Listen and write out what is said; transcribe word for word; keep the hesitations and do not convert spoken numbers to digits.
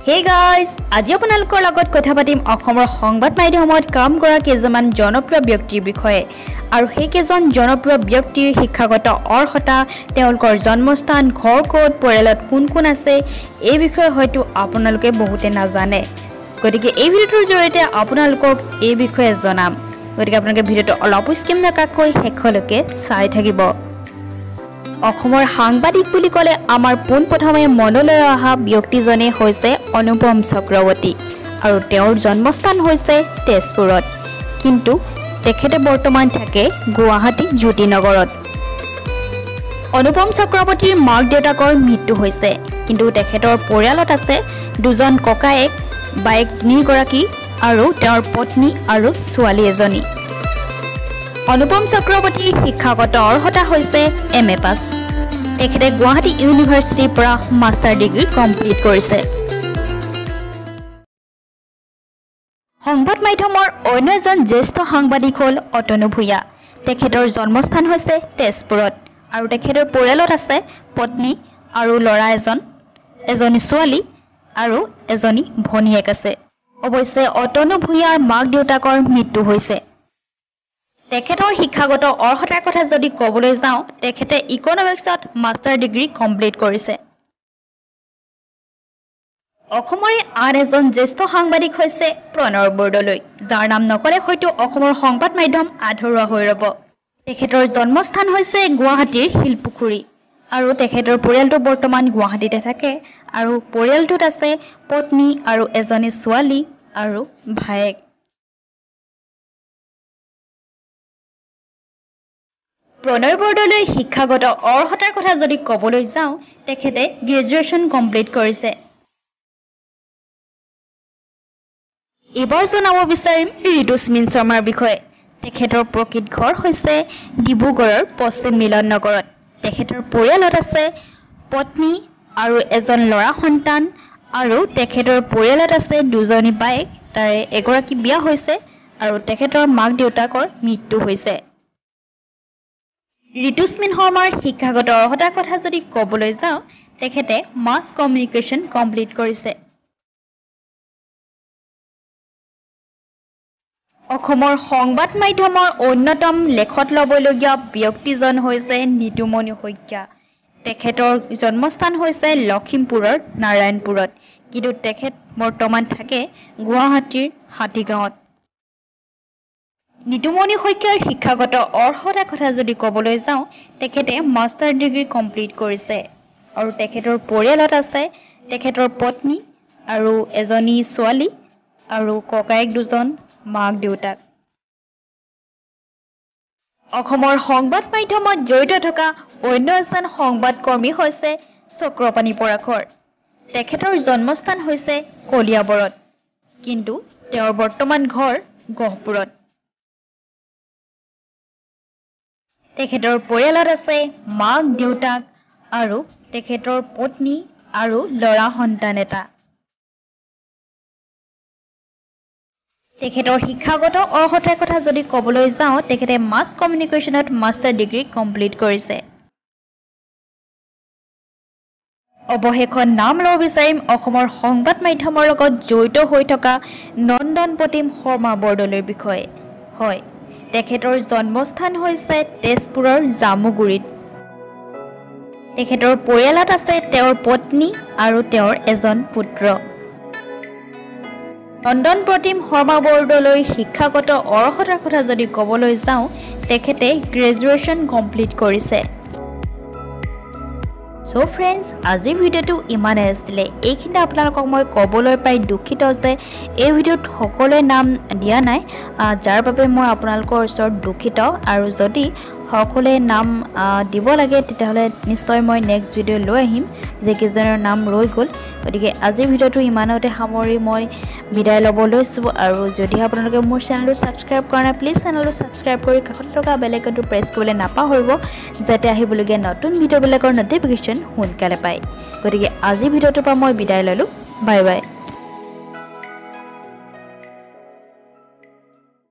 Hey guys, আজি আপোনালোকৰ লগত কথা পাতিম অসমৰ সংবাদ মাধ্যমত কাম কৰা কেইজন জনপ্ৰিয় ব্যক্তিৰ বিষয়ে আৰু সেই কেইজন জনপ্ৰিয় ব্যক্তিৰ শিক্ষাগত অৰ্হতা তেওঁলোকৰ জন্মস্থান ঘৰ ক'ত পৰিয়ালত কোন কোন আছে এই বিষয়ে হয়তো আপোনালোকে বহুতে নাজানে গতিকে এই ভিডিঅ'টোৰ জৰিয়তে আপোনালোকক এই বিষয়ে জনাম গতিকে আপোনালোকে ভিডিঅ'টো অলপ স্কিপ নকৰাকৈ শেষলৈকে চাই থাকিব অসমৰ সাংবাদিক বুলি ক'লে আমাৰ পোন প্ৰথমে মনলৈ অহা ব্যক্তিজনে হৈছে অনুপম চক্ৰৱৰ্তী আৰু তেওঁৰ জন্মস্থান হৈছে তেজপুৰত কিন্তু তেখেতে বৰ্তমান থাকে গুৱাহাটী জ্যোতিনগৰত অনুপম চক্ৰৱৰ্তীৰ মাক দেউতাকৰ মৃত্যু হৈছে কিন্তু তেখেতৰ পৰিয়ালত আছে দুজন ককায়েক বাইক তিনিগৰাকী আৰু তেওঁৰ পত্নী আৰু ছোৱালী এজনী অনুপম চক্ৰৱৰ্তীৰ শিক্ষাগত অৰ্হতা হৈছে এম এ পাছ তেখেতে গুৱাহাটী ইউনিভাৰ্চিটিৰ পৰা মাষ্টাৰ ডিগ্ৰী কমপ্লিট কৰিছে সংবাদ মাধ্যমৰ অন্য এজন জ্যেষ্ঠ সাংবাদিক হ'ল অতনু ভূঞা তেখেতৰ জন্মস্থান হৈছে তেজপুৰত আৰু তেখেতৰ পৰিয়ালত আছে পত্নী আৰু ল'ৰা এজন এজনী ছোৱালী আৰু এজনী ভনীয়েক আছে অৱশ্যে অতনু ভূঞাৰ মাক দেউতাকৰ মৃত্যু হৈছে তেখেতৰ শিক্ষাগত অৰ্হতাৰ কথা যদি ক'বলৈ যাওঁ তেখেতে ইকনমিক্সত মাষ্টাৰ ডিগ্ৰী কমপ্লিট কৰিছে অসমৰে আন এজন জ্যেষ্ঠ সাংবাদিক হৈছে প্ৰণৱ বৰদলৈ যাৰ নাম নকলে হয়তো অসমৰ সংবাদ মাধ্যম আধৰুৱা হৈ ৰব তেখেতৰ জন্মস্থান হৈছে গুৱাহাটীৰ শিলপুখুৰী আৰু তেখেতৰ পৰিয়ালটো বৰ্তমান গুৱাহাটীতে থাকে আৰু পৰিয়ালটোত আছে পত্নী আৰু এজনী ছোৱালী আৰু ভায়েক প্ৰণৱ বৰদলৈ শিক্ষাগত অৰ্হতাৰ কথা যদি ক'বলৈ যাওঁ তেখেতে গ্ৰেজুৱেশ্যন কমপ্লিট কৰিছে এবাৰ জনাব বিচাৰিম ঋতুস্মিন শৰ্মাৰ বিষয়ে তেখেতৰ প্ৰকৃত ঘৰ হৈছে ডিব্ৰুগড়ৰ পশ্চিম মিলন নগৰত তেখেতৰ পৰিয়ালত আছে পত্নী আৰু এজন ল'ৰা সন্তান আৰু তেখেতৰ পৰিয়ালত আছে দুজনী বাইক তাৰে এগৰাকী বিয়া হৈছে আৰু তেখেতৰ মাক দেউতাকৰ মৃত্যু হৈছে ঋতুস্মিন শৰ্মাৰ শিক্ষাগত অৰ্হতাৰ কথা যদি ক'বলৈ যাওঁ তেখেতে মাছ কমিউনিকেশ্যন কমপ্লিট কৰিছে অসমৰ সংবাদ মাধ্যমৰ অন্যতম লেখত ল'বলগীয়া ব্যক্তিজন হৈছে নিতুমণি শইকীয়া তেখেতৰ জন্মস্থান হৈছে লখিমপুৰৰ নাৰায়ণপুৰত কিন্তু তেখেত বৰ্তমান থাকে গুৱাহাটীৰ হাতীগাঁৱত নিতুমণি শইকীয়াৰ শিক্ষাগত অৰ্হতাৰ কথা যদি ক'বলৈ যাওঁ তেখেতে মাষ্টাৰ ডিগ্ৰী কমপ্লিট কৰিছে আৰু তেখেতৰ পৰিয়ালত আছে তেখেতৰ পত্নী আৰু এজনী ছোৱালী আৰু ককায়েক দুজন মাক দেউতাক অসমৰ সংবাদ মাধ্যমত জড়িত থকা অন্য এজন সংবাদকৰ্মী হৈছে চক্ৰপাণি পৰাশৰ তেখেতৰ জন্মস্থান হৈছে কলিয়াবৰত কিন্তু তেওঁৰ বৰ্তমান ঘৰ গহপুৰত তেখেতৰ পৰিয়ালত আছে মাক দেউতাক আৰু তেখেতৰ পত্নী আৰু ল'ৰা সন্তান এটা তেখেতৰ শিক্ষাগত অৰ্হতাৰ কথা যদি ক'বলৈ যাওঁ তেখেতে মাছ কমিউনিকেশ্যনত মাষ্টাৰ ডিগ্ৰী কমপ্লিট কৰিছে অৱশেষত নাম ল'ব বিচাৰিম অসমৰ সংবাদ মাধ্যমৰ লগত জড়িত হৈ থকা নন্দন প্ৰতিম শৰ্মা বৰদলৈৰ বিষয়ে হয় তেখেতৰ জন্মস্থান হৈছে তেজপুৰৰ জামুগুৰিত তেখেতৰ পৰিয়ালত আছে তেওঁৰ পত্নী আৰু তেওঁৰ এজন পুত্ৰ নন্দন প্ৰতিম শৰ্মা বৰদলৈ শিক্ষাগত অৰ্হতাৰ কথা যদি ক'বলৈ যাওঁ তেখেতে গ্ৰেজুৱেশ্যন কমপ্লিট কৰিছে সো ফ্ৰেণ্ডছ আজিৰ ভিডিঅ'টো ইমানেই আছিলে এইখিনি আপোনালোকক মই ক'বলৈ পাই দুখিত যে এই ভিডিঅ'ত সকলোৱে নাম দিয়া নাই যাৰ বাবে মই আপোনালোকৰ ওচৰত দুখিত আৰু যদি সকলোৱে নাম দিব লাগে তেতিয়াহ'লে নিশ্চয় মই নেক্সট ভিডিঅ' লৈ আহিম যে কেইজনৰ নাম ৰৈ গ'ল গতিকে আজিৰ ভিডিঅ'টো ইমানতে সামৰি মই বিদায় ল'ব লৈছোঁ আৰু যদি আপোনালোকে মোৰ চেনেলটো ছাবস্ক্ৰাইব কৰা নাই প্লিজ চেনেলটো ছাবস্ক্ৰাইব কৰি কাষত থকা বেল আইকনটো প্ৰেছ কৰিবলৈ নাপাহৰিব যাতে আহিবলগীয়া নতুন ভিডিঅ'বিলাকৰ নটিফিকেশ্যন সোনকালে পায় গতিকে আজিৰ ভিডিঅ'টোৰ পৰা মই বিদায় ল'লোঁ বাই বাই